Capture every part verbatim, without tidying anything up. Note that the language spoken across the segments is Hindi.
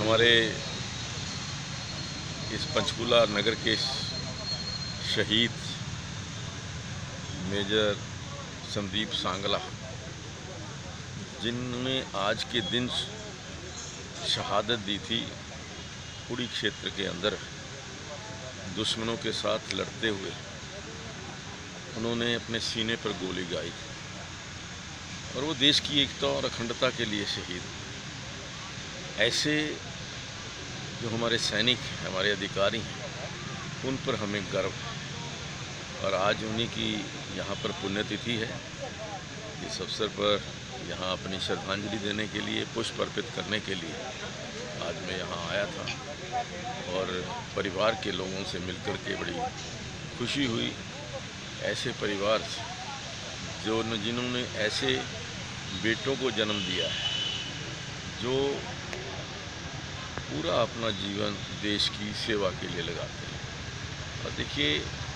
हमारे इस पंचकूला नगर के शहीद मेजर संदीप सांगला, जिन्होंने आज के दिन शहादत दी थी उड़ी क्षेत्र के अंदर दुश्मनों के साथ लड़ते हुए, उन्होंने अपने सीने पर गोली गाई और वो देश की एकता और अखंडता के लिए शहीद। ऐसे जो हमारे सैनिक हैं, हमारे अधिकारी हैं, उन पर हमें गर्व है और आज उन्हीं की यहाँ पर पुण्यतिथि है। इस अवसर पर यहाँ अपनी श्रद्धांजलि देने के लिए, पुष्प अर्पित करने के लिए आज मैं यहाँ आया था और परिवार के लोगों से मिलकर के बड़ी खुशी हुई। ऐसे परिवार जो जिन्होंने ऐसे बेटों को जन्म दिया है, जो पूरा अपना जीवन देश की सेवा के लिए लगाते हैं। और देखिए,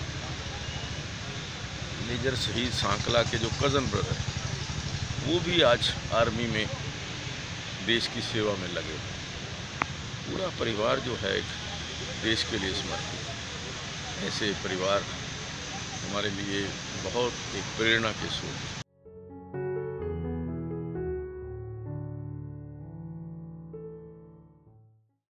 मेजर शहीद सांकला के जो कज़न ब्रदर हैं, वो भी आज आर्मी में देश की सेवा में लगे। पूरा परिवार जो है एक देश के लिए समर्पित। ऐसे परिवार हमारे लिए बहुत एक प्रेरणा के स्रोत।